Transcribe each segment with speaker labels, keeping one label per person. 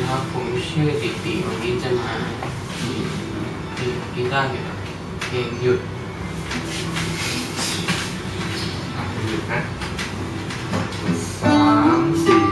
Speaker 1: ครับผมชื่อติติวันนี้จะมากีตาร์เกี่ยวกับเพลงหยุด
Speaker 2: หยุดนะ3 4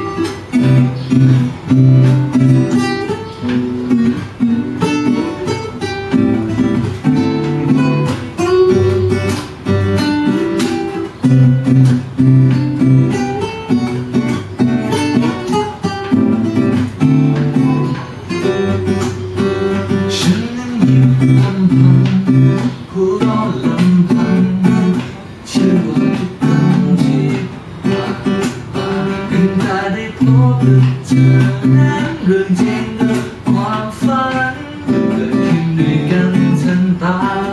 Speaker 2: เรื่องจริงกับความฝันเกิดขึ้นด้วยกันทันตา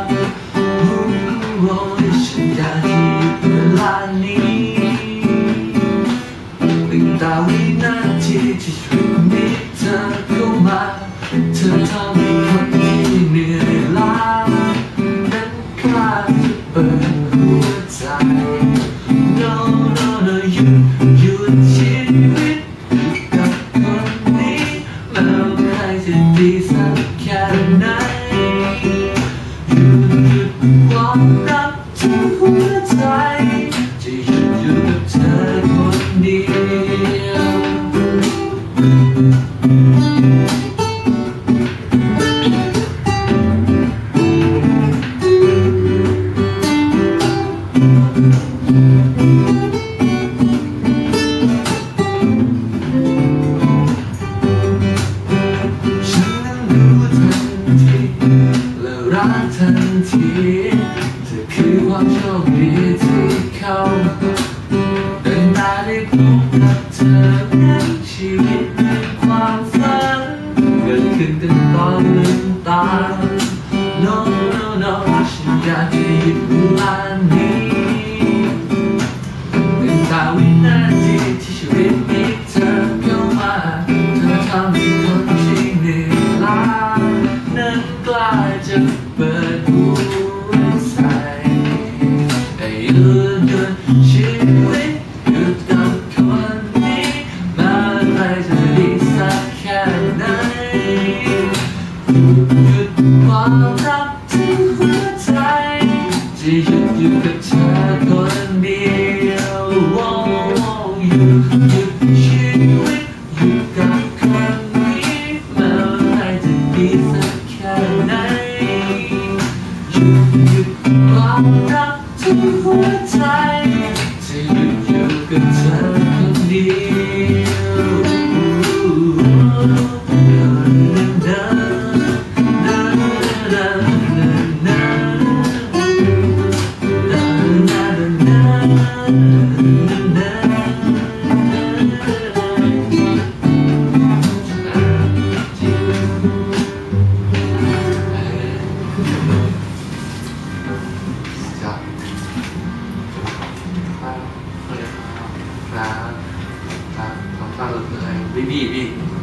Speaker 2: โอ้ยฉันอยากหยุดเวลานี้ตั้งแต่วินาทีที่ชีวิตนี้เธอเข้ามาเธอทำให้คนที่เหนื่อยล้านั้นกล้าจะเปิดหัวใจ No no no หยุดชีวิตดีสักแค่ไหนหยุดความรักทั้งหัวใจจะหยุดอยู่กับเธอคนเดียวทันทีเธอคือความโชคดีที่เข้ามาเดินตาได้พบกับเธอนั้นชีวิตเป็นความฝันเกิดขึ้นกันตอนลืมตา No no no ฉันอยากจะหยุดเวลานี้เป็นแต่วินาทีที่ชีวิตนี้เธอเข้ามาเธอทำให้คนที่เหนื่อยล้านั้นกล้าจะเปิดหัวใจให้หยุดชีวิตหยุดกับคนนี้มาอะไรจะดีสักแค่ไหนหยุดความรักที่หัวใจจะหยุดอยู่กับเธอคนเดียวหยุดชีวิตหยุดกับคนนี้มาอะไรจะดีสักแค่ไหนหยุดความรักทั้งหัวใจจะหยุดอยู่กับเธอคนเดียวบี